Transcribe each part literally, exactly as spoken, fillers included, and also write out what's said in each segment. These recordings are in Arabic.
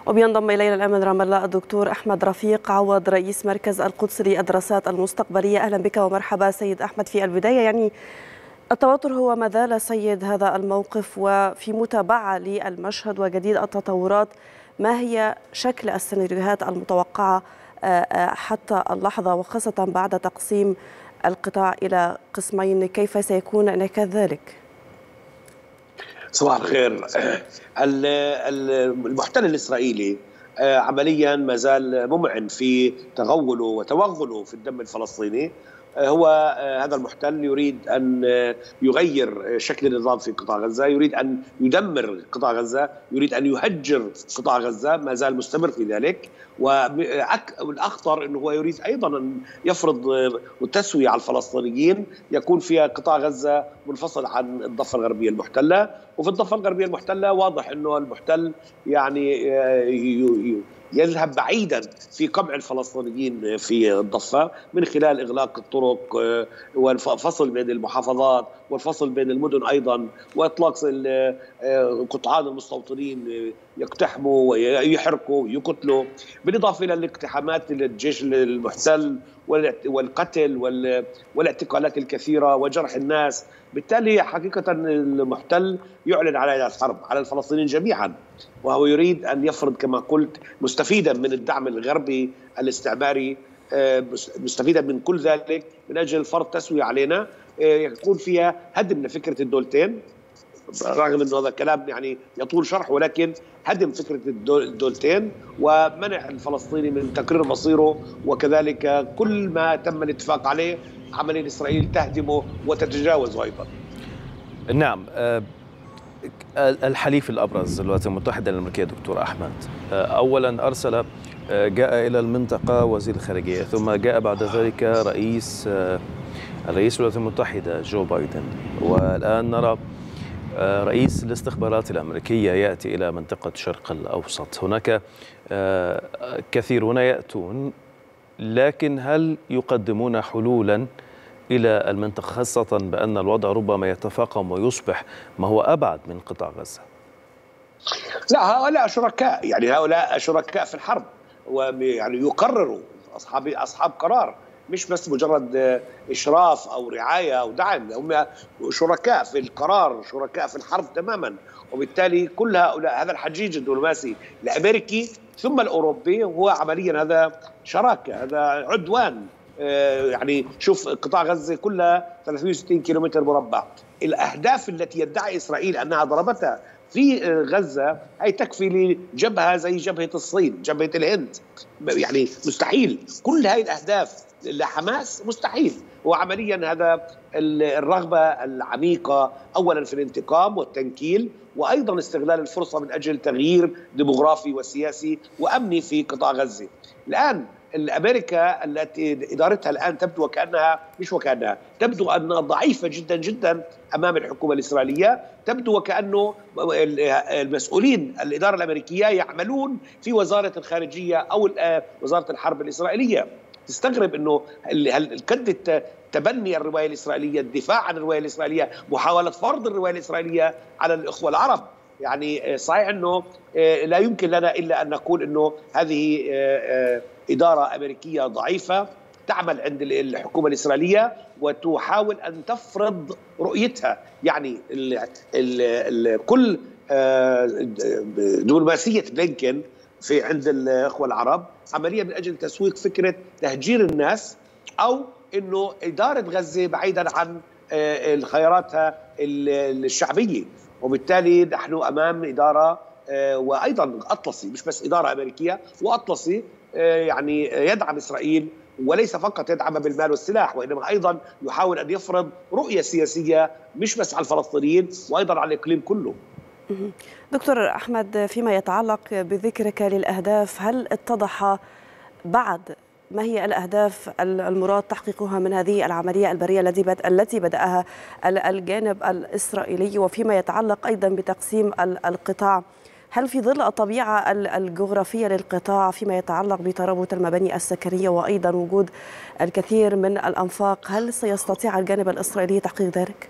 وبينضم إلينا الآن من رام الله الدكتور أحمد رفيق عوض رئيس مركز القدس للدراسات المستقبلية. أهلا بك ومرحبا سيد أحمد. في البداية يعني التوتر هو ما زال سيد هذا الموقف، وفي متابعة للمشهد وجديد التطورات، ما هي شكل السيناريوهات المتوقعة حتى اللحظة، وخاصة بعد تقسيم القطاع إلى قسمين، كيف سيكون انعكاس ذلك؟ صباح الخير. المحتل الإسرائيلي عمليا ما زال ممعن في تغوله وتوغله في الدم الفلسطيني. هو هذا المحتل يريد أن يغير شكل النظام في قطاع غزة، يريد أن يدمر قطاع غزة، يريد أن يهجر قطاع غزة، ما زال مستمر في ذلك. والأخطر أنه هو يريد أيضا أن يفرض تسوية على الفلسطينيين يكون فيها قطاع غزة منفصل عن الضفة الغربية المحتلة. وفي الضفة الغربية المحتلة واضح أنه المحتل يعني يذهب بعيدا في قمع الفلسطينيين في الضفة من خلال إغلاق الطرق والفصل بين المحافظات والفصل بين المدن أيضا، وإطلاق قطعان المستوطنين يقتحموا ويحرقوا ويقتلوا، بالإضافة إلى الاقتحامات للجيش المحتل والقتل والاعتقالات الكثيرة وجرح الناس. بالتالي حقيقة المحتل يعلن على الحرب على الفلسطينيين جميعا، وهو يريد أن يفرض كما قلت مستفيدا من الدعم الغربي الاستعماري، مستفيدا من كل ذلك من أجل فرض تسوية علينا يكون فيها هدم لفكرة الدولتين، رغم أنه هذا كلام يعني يطول شرح، ولكن هدم فكرة الدولتين ومنع الفلسطيني من تقرير مصيره، وكذلك كل ما تم الاتفاق عليه عمليا إسرائيل تهدمه وتتجاوزه أيضا. نعم. الحليف الأبرز الولايات المتحدة الأمريكية دكتور أحمد، أولا أرسل جاء إلى المنطقة وزير الخارجية، ثم جاء بعد ذلك رئيس الرئيس الولايات المتحدة جو بايدن، والآن نرى رئيس الاستخبارات الأمريكية يأتي إلى منطقة الشرق الأوسط. هناك كثيرون يأتون، لكن هل يقدمون حلولا إلى المنطقة، خاصة بأن الوضع ربما يتفاقم ويصبح ما هو أبعد من قطاع غزة؟ لا، هؤلاء شركاء، يعني هؤلاء شركاء في الحرب، ويعني يقرروا أصحاب أصحاب قرار، مش بس مجرد إشراف أو رعاية أو دعم، هم شركاء في القرار، شركاء في الحرب تماما. وبالتالي كل هؤلاء، هذا الحجيج الدبلوماسي الأمريكي ثم الأوروبي، هو عمليا هذا شراكة، هذا عدوان. يعني شوف قطاع غزة كلها ثلاثمئة وستين كيلومتر مربع، الأهداف التي يدعي إسرائيل أنها ضربتها في غزة هي تكفي لجبهة زي جبهة الصين، جبهة الهند، يعني مستحيل كل هاي الأهداف لحماس مستحيل. وعمليا هذا الرغبة العميقة أولا في الانتقام والتنكيل، وأيضا استغلال الفرصة من أجل تغيير ديموغرافي وسياسي وأمني في قطاع غزة. الآن الأمريكا التي إدارتها الآن تبدو وكأنها مش وكأنها تبدو أنها ضعيفة جدا جدا أمام الحكومة الإسرائيلية، تبدو وكأنه المسؤولين الإدارة الأمريكية يعملون في وزارة الخارجية أو وزارة الحرب الإسرائيلية. تستغرب أنه الكد تبني الرواية الإسرائيلية، الدفاع عن الرواية الإسرائيلية، محاولة فرض الرواية الإسرائيلية على الإخوة العرب. يعني صحيح أنه لا يمكن لنا إلا أن نقول أنه هذه إدارة أمريكية ضعيفة تعمل عند الحكومة الإسرائيلية وتحاول أن تفرض رؤيتها. يعني ال ال ال كل دبلوماسية بلينكن في عند الإخوة العرب عمليا من أجل تسويق فكرة تهجير الناس، أو أنه إدارة غزة بعيدا عن خياراتها الشعبية. وبالتالي نحن أمام إدارة وأيضا أطلسي، مش بس إدارة أمريكية، وأطلسي يعني يدعم إسرائيل، وليس فقط يدعمها بالمال والسلاح، وإنما أيضا يحاول أن يفرض رؤية سياسية مش بس على الفلسطينيين وأيضا على الإقليم كله. دكتور أحمد، فيما يتعلق بذكرك للأهداف، هل اتضح بعد ما هي الأهداف المراد تحقيقها من هذه العملية البرية التي بدأها الجانب الإسرائيلي؟ وفيما يتعلق أيضا بتقسيم القطاع، هل في ظل الطبيعة الجغرافية للقطاع فيما يتعلق بترابط المباني السكنية وأيضا وجود الكثير من الأنفاق، هل سيستطيع الجانب الإسرائيلي تحقيق ذلك؟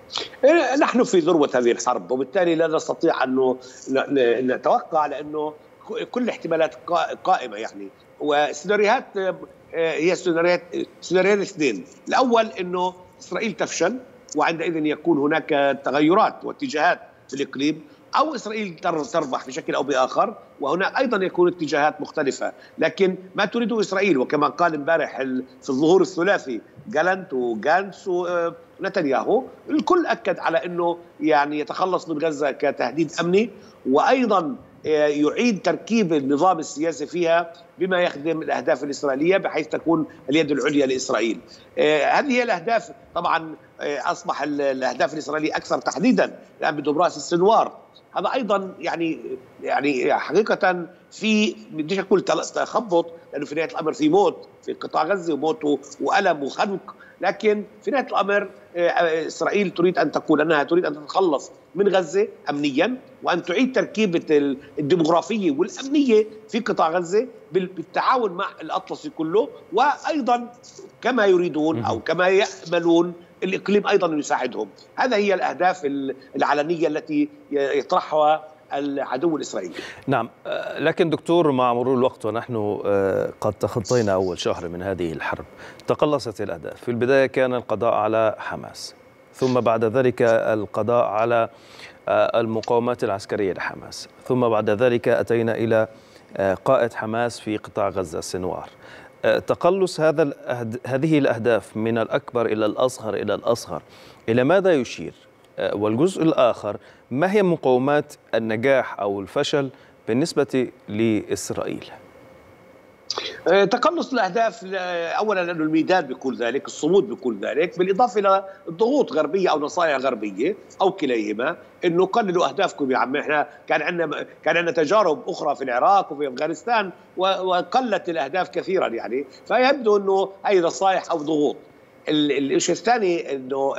نحن في ذروة هذه الحرب، وبالتالي لا نستطيع أن نتوقع، لأنه كل الاحتمالات قائمه يعني. والسيناريوهات هي سيناريوهات سيناريوهات اثنين، الاول انه اسرائيل تفشل وعندئذ يكون هناك تغيرات واتجاهات في الاقليم، او اسرائيل تربح بشكل او باخر وهنا ايضا يكون اتجاهات مختلفه. لكن ما تريده اسرائيل، وكما قال امبارح في الظهور الثلاثي جالنت وغانتس ونتنياهو، الكل اكد على انه يعني يتخلص من غزه كتهديد امني، وايضا يعيد تركيب النظام السياسي فيها بما يخدم الاهداف الاسرائيليه بحيث تكون اليد العليا لاسرائيل. هذه هي الاهداف. طبعا اصبح الاهداف الاسرائيليه اكثر تحديدا الان بدهم راس السنوار، هذا ايضا يعني يعني حقيقه في بديش اقول تخبط، لانه في نهايه الامر في موت في قطاع غزه وموت والم وخنق، لكن في نهايه الامر اسرائيل تريد ان تقول انها تريد ان تتخلص من غزه امنيا وان تعيد تركيبه الديموغرافيه والامنيه في قطاع غزه بالتعاون مع الاطلسي كله، وايضا كما يريدون او كما ياملون الاقليم ايضا يساعدهم. هذا هي الاهداف العلنيه التي يطرحها العدو الاسرائيلي. نعم، لكن دكتور مع مرور الوقت ونحن قد تخطينا اول شهر من هذه الحرب، تقلصت الاهداف. في البدايه كان القضاء على حماس، ثم بعد ذلك القضاء على المقاومات العسكريه لحماس، ثم بعد ذلك اتينا الى قائد حماس في قطاع غزه سنوار. تقلص هذا هذه الاهداف من الاكبر الى الاصغر الى الاصغر، الى ماذا يشير؟ والجزء الآخر، ما هي مقومات النجاح أو الفشل بالنسبة لإسرائيل؟ تقلص الأهداف أولا لأنه الميدان بيقول ذلك، الصمود بيقول ذلك، بالإضافة إلى ضغوط غربية أو نصائح غربية أو كليهما، إنه قللوا أهدافكم يا عم. إحنا كان عندنا كان عندنا تجارب أخرى في العراق وفي أفغانستان وقلت الأهداف كثيرا يعني، فيبدو إنه هي نصائح أو ضغوط. الشيء الثاني انه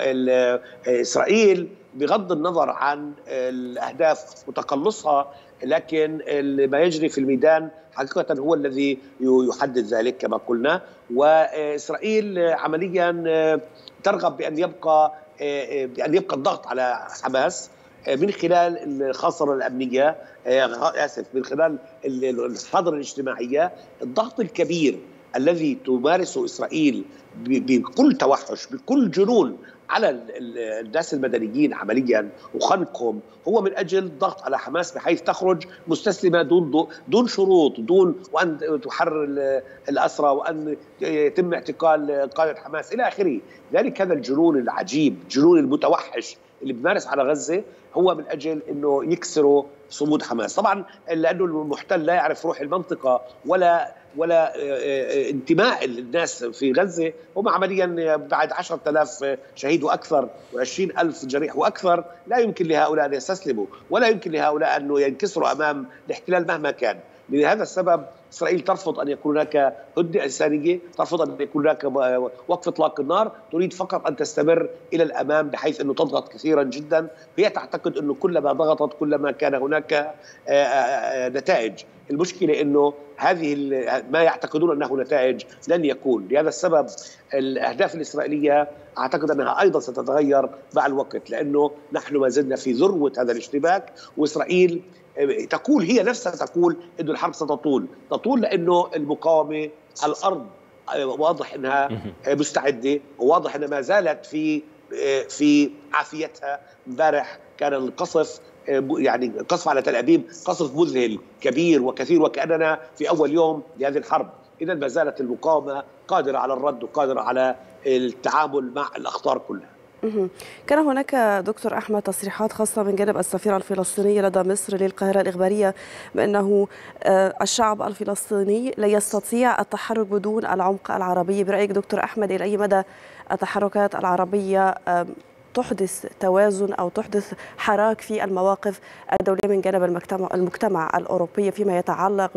اسرائيل بغض النظر عن الاهداف وتقلصها، لكن ما يجري في الميدان حقيقه هو الذي يحدد ذلك كما قلنا. واسرائيل عمليا ترغب بان يبقى بان يبقى الضغط على حماس من خلال الخاصره الامنيه، اسف من خلال الحظر الاجتماعيه، الضغط الكبير الذي تمارسه إسرائيل بكل توحش بكل جنون على الناس المدنيين عمليا وخنقهم، هو من أجل الضغط على حماس بحيث تخرج مستسلمة دون دون شروط، دون وأن تحرر الأسرى وأن يتم اعتقال قائد حماس إلى آخره. ذلك هذا الجنون العجيب، جنون المتوحش اللي بمارس على غزة، هو من أجل أنه يكسروا صمود حماس. طبعا لأنه المحتل لا يعرف روح المنطقة ولا ولا انتماء الناس في غزة، هم عمليا بعد عشرة آلاف شهيد وأكثر وعشرين ألف جريح وأكثر، لا يمكن لهؤلاء أن يستسلموا ولا يمكن لهؤلاء أن ينكسروا أمام الاحتلال مهما كان. لهذا السبب إسرائيل ترفض أن يكون هناك هدنة إنسانية، ترفض أن يكون هناك وقف إطلاق النار، تريد فقط أن تستمر إلى الأمام بحيث أنه تضغط كثيرا جدا. هي تعتقد أنه كلما ضغطت كلما كان هناك نتائج. المشكلة أنه هذه ما يعتقدون أنه نتائج لن يكون. لهذا السبب الأهداف الإسرائيلية أعتقد أنها أيضا ستتغير مع الوقت، لأنه نحن ما زلنا في ذروة هذا الاشتباك، وإسرائيل تقول هي نفسها تقول أنه الحرب ستطول تطول لأنه المقاومة على الأرض واضح أنها مستعدة، وواضح أنها ما زالت في في عافيتها. امبارح كان القصف يعني قصف على تل أبيب قصف مذهل كبير وكثير وكأننا في أول يوم لهذه الحرب. إذا ما زالت المقاومة قادرة على الرد وقادرة على التعامل مع الأخطار كلها. كان هناك دكتور أحمد تصريحات خاصة من جانب السفيرة الفلسطينية لدى مصر للقاهرة الإخبارية بأنه الشعب الفلسطيني لا يستطيع التحرك بدون العمق العربي. برأيك دكتور أحمد إلى أي مدى التحركات العربية تحدث توازن أو تحدث حراك في المواقف الدولية من جانب المجتمع, المجتمع الأوروبي فيما يتعلق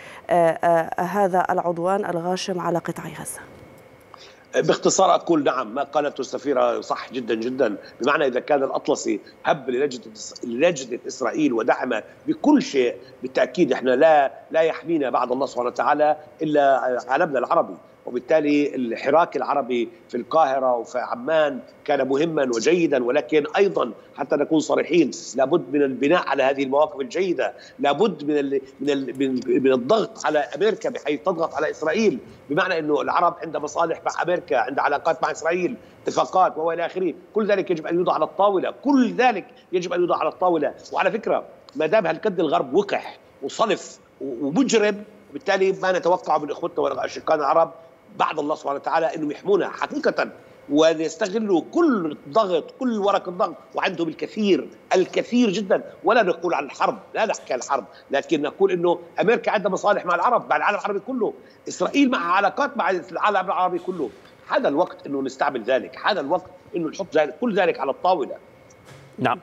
بهذا العدوان الغاشم على قطاع غزة؟ باختصار أقول نعم، ما قالته السفيرة صح جدا جدا، بمعنى إذا كان الأطلسي هب للجنة لجنة إسرائيل ودعمه بكل شيء، بالتأكيد إحنا لا لا يحمينا بعد الله سبحانه وتعالى إلا عالمنا العربي، وبالتالي الحراك العربي في القاهرة وفي عمان كان مهما وجيدا، ولكن أيضا حتى نكون صريحين لابد من البناء على هذه المواقف الجيدة، لابد من ال من ال من الضغط على أمريكا بحيث تضغط على إسرائيل، بمعنى أنه العرب عندها مصالح مع أمريكا، عندها علاقات مع إسرائيل، اتفاقات وإلى آخره. كل ذلك يجب أن يوضع على الطاولة، كل ذلك يجب أن يوضع على الطاولة. وعلى فكرة ما دام هالقد الغرب وقح وصلف ومجرم، بالتالي ما نتوقع من اخوتنا والاشقاء العرب بعد الله سبحانه وتعالى انهم يحمونا حقيقه ويستغلوا كل ضغط، كل ورقه ضغط، وعندهم الكثير الكثير جدا. ولا نقول عن الحرب، لا نحكي عن الحرب، لكن نقول انه امريكا عندها مصالح مع العرب، مع العالم العربي كله، اسرائيل معها علاقات مع العالم العربي كله. هذا الوقت انه نستعمل ذلك، هذا الوقت انه نحط ذلك كل ذلك على الطاوله. نعم،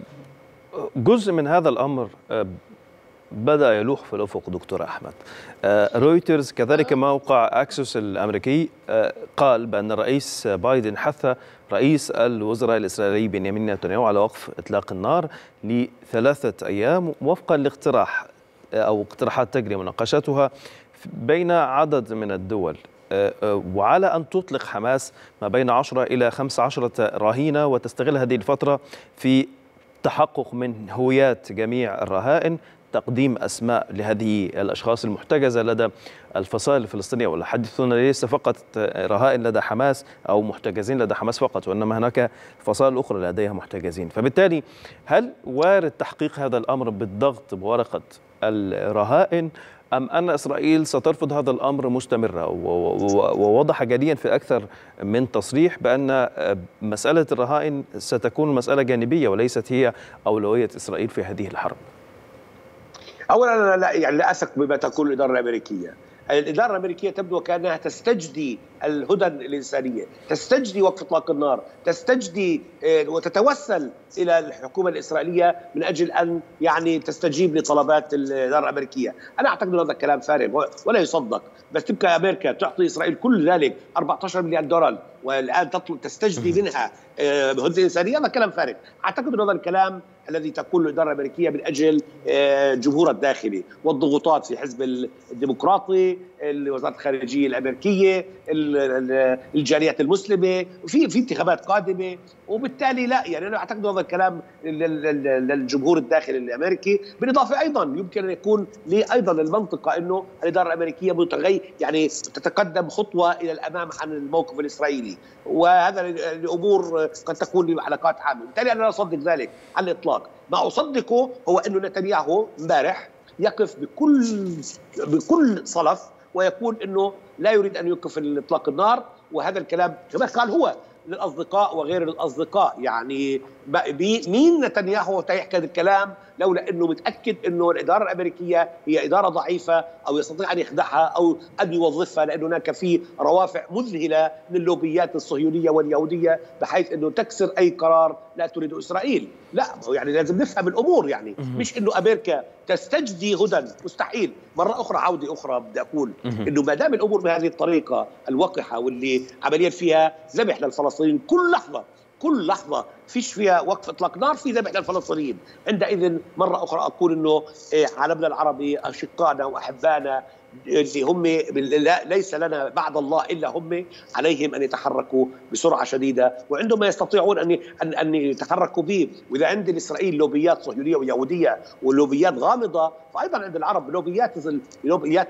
جزء من هذا الامر بدأ يلوح في الأفق دكتور أحمد. رويترز كذلك موقع أكسوس الأمريكي قال بأن الرئيس بايدن حث رئيس الوزراء الإسرائيلي بنيامين نتنياهو على وقف إطلاق النار لثلاثة أيام وفقا لاقتراح أو اقتراحات تجري مناقشتها بين عدد من الدول، وعلى أن تطلق حماس ما بين عشرة إلى خمسة عشر رهينة وتستغل هذه الفترة في تحقق من هويات جميع الرهائن، تقديم أسماء لهذه الأشخاص المحتجزة لدى الفصائل الفلسطينية. ولا حديثنا ليس فقط رهائن لدى حماس أو محتجزين لدى حماس فقط، وإنما هناك فصائل أخرى لديها محتجزين. فبالتالي هل وارد تحقيق هذا الأمر بالضغط بورقة الرهائن، أم أن إسرائيل سترفض هذا الأمر مستمرة؟ ووضح جليا في أكثر من تصريح بأن مسألة الرهائن ستكون مسألة جانبية وليست هي أولوية إسرائيل في هذه الحرب. اولا انا لا يعني لا اثق بما تقول الاداره الامريكيه. الاداره الامريكيه تبدو كانها تستجدي الهدن الانسانيه، تستجدي وقف اطلاق النار، تستجدي وتتوسل الى الحكومه الاسرائيليه من اجل ان يعني تستجيب لطلبات الاداره الامريكيه. انا اعتقد ان هذا الكلام فارغ ولا يصدق، بس تبقى امريكا تعطي اسرائيل كل ذلك أربعة عشر مليار دولار والان تطلب تستجدي منها هدنه انسانيه، هذا كلام فارغ. اعتقد ان هذا الكلام الذي تقوله الاداره الامريكيه من اجل جمهورها الداخلي والضغوطات في حزب الديمقراطي، وزاره الخارجيه الامريكيه، الجاليات المسلمه، في في انتخابات قادمه، وبالتالي لا يعني انا اعتقد هذا الكلام للجمهور الداخلي الامريكي. بالاضافه ايضا يمكن ان يكون لي ايضا المنطقه انه الاداره الامريكيه متغير يعني تتقدم خطوه الى الامام عن الموقف الاسرائيلي، وهذا الامور قد تكون له علاقات عامه، بالتالي انا لا اصدق ذلك على الاطلاق. ما اصدقه هو انه نتنياهو امبارح يقف بكل بكل صلف ويقول انه لا يريد ان يوقف اطلاق النار، وهذا الكلام كما قال هو للاصدقاء وغير الاصدقاء. يعني مين نتنياهو تيحكي هذا الكلام لولا انه متاكد انه الاداره الامريكيه هي اداره ضعيفه او يستطيع ان يخدعها او ان يوظفها، لانه هناك في روافع مذهله من اللوبيات الصهيونيه واليهوديه بحيث انه تكسر اي قرار لا تريده اسرائيل. لا يعني لازم نفهم الامور، يعني مش انه امريكا تستجدي هدن، مستحيل. مره اخرى عوده اخرى بدي اقول انه ما دام الامور بهذه الطريقه الوقحه واللي عمليا فيها ذبح للفلسطينيين كل لحظه كل لحظه فيش فيها وقف اطلاق نار، في ذبح للفلسطينيين. عندئذ مره اخرى اقول انه عالمنا العربي اشقائنا واحبائنا اللي هم ليس لنا بعد الله الا هم، عليهم ان يتحركوا بسرعه شديده، وعندهم ما يستطيعون ان ان ان يتحركوا به. واذا عند اسرائيل لوبيات صهيونيه ويهوديه ولوبيات غامضه، فايضا عند العرب لوبيات لوبيات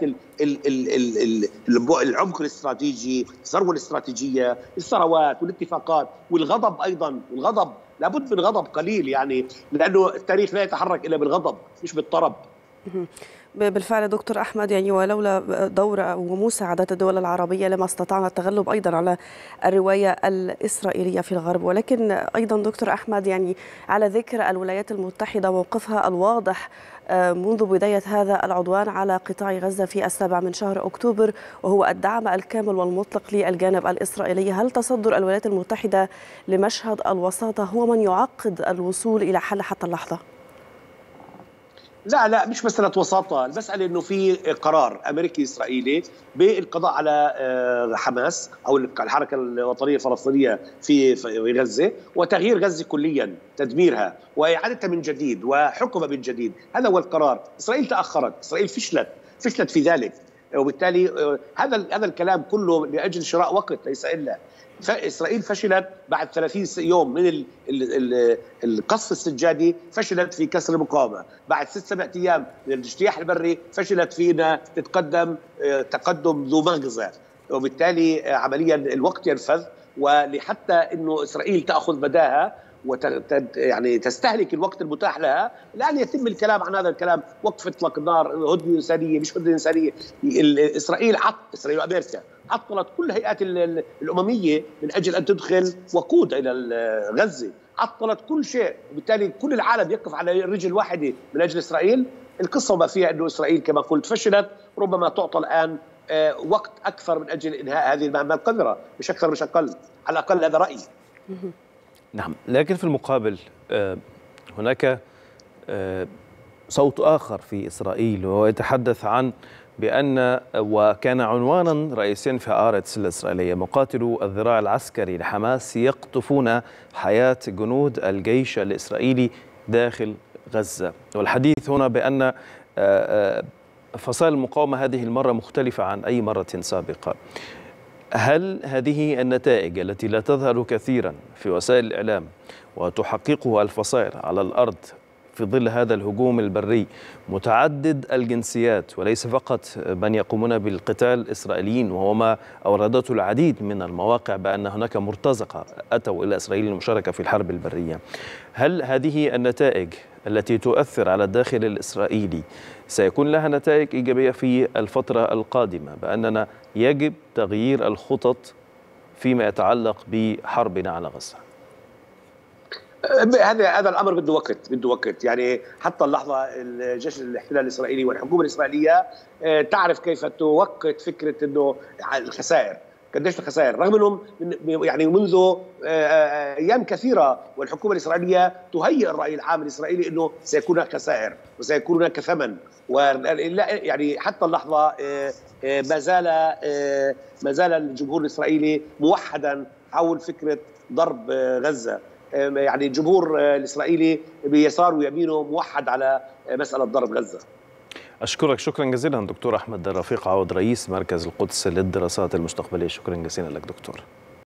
العمق الاستراتيجي، الثروه الاستراتيجيه، الثروات والاتفاقات والغضب ايضا. والغضب لابد من غضب قليل، يعني لانه التاريخ لا يتحرك الا بالغضب مش بالطرب. بالفعل دكتور أحمد، يعني ولولا دور ومساعدة الدول العربية لما استطعنا التغلب أيضا على الرواية الإسرائيلية في الغرب. ولكن أيضا دكتور أحمد، يعني على ذكر الولايات المتحدة موقفها الواضح منذ بداية هذا العدوان على قطاع غزة في السابع من شهر أكتوبر، وهو الدعم الكامل والمطلق للجانب الإسرائيلي، هل تصدر الولايات المتحدة لمشهد الوساطة هو من يعقد الوصول إلى حل حتى اللحظة؟ لا لا مش مسألة وساطة، المسألة أنه في قرار أمريكي إسرائيلي بالقضاء على حماس أو الحركة الوطنية الفلسطينية في غزة، وتغيير غزة كليا، تدميرها وإعادتها من جديد وحكمها من جديد. هذا هو القرار. إسرائيل تأخرت، إسرائيل فشلت فشلت في ذلك. وبالتالي هذا هذا الكلام كله لاجل شراء وقت ليس الا. فاسرائيل فشلت بعد ثلاثين يوم من القصف السجادي، فشلت في كسر المقاومه، بعد ست سبع ايام من الاجتياح البري فشلت في انها تتقدم تقدم ذو مغزى، وبالتالي عمليا الوقت ينفذ، ولحتى انه اسرائيل تاخذ بداها وت يعني تستهلك الوقت المتاح لها، الان يتم الكلام عن هذا الكلام، وقف اطلاق النار، هدنه انسانيه مش هدنه انسانيه. اسرائيل عط اسرائيل وامريكا عطلت كل الهيئات الامميه من اجل ان تدخل وقود الى غزه، عطلت كل شيء، وبالتالي كل العالم يقف على رجل واحده من اجل اسرائيل. القصه ما فيها انه اسرائيل كما قلت فشلت، ربما تعطى الان وقت اكثر من اجل انهاء هذه المهمه القذره، مش اكثر مش اقل، على الاقل هذا رايي. نعم، لكن في المقابل هناك صوت آخر في إسرائيل وهو يتحدث عن بأن، وكان عنوانا رئيسيا في هآرتس الإسرائيلية، مقاتلو الذراع العسكري لحماس يقطفون حياة جنود الجيش الإسرائيلي داخل غزة. والحديث هنا بأن فصائل المقاومة هذه المرة مختلفة عن أي مرة سابقة. هل هذه النتائج التي لا تظهر كثيرا في وسائل الإعلام وتحققها الفصائل على الأرض في ظل هذا الهجوم البري متعدد الجنسيات وليس فقط من يقومون بالقتال الإسرائيليين، وهو ما أوردته العديد من المواقع بأن هناك مرتزقة أتوا إلى إسرائيل للمشاركة في الحرب البرية، هل هذه النتائج التي تؤثر على الداخل الإسرائيلي سيكون لها نتائج إيجابية في الفترة القادمة، بأننا يجب تغيير الخطط فيما يتعلق بحربنا على غزة؟ هذا هذا الامر بده وقت، بده وقت، يعني حتى اللحظه الجيش الاحتلال الاسرائيلي والحكومه الاسرائيليه تعرف كيف توقت فكره انه الخسائر، قديش الخسائر، رغم انهم يعني منذ ايام كثيره والحكومه الاسرائيليه تهيئ الراي العام الاسرائيلي انه سيكون هناك خسائر وسيكون هناك ثمن، يعني حتى اللحظه ما زال ما زال الجمهور الاسرائيلي موحدا حول فكره ضرب غزه، يعني الجمهور الإسرائيلي بيسار ويمينه موحد على مسألة ضرب غزة. أشكرك شكرا جزيلا دكتور أحمد رفيق عوض، رئيس مركز القدس للدراسات المستقبلية. شكرا جزيلا لك دكتور.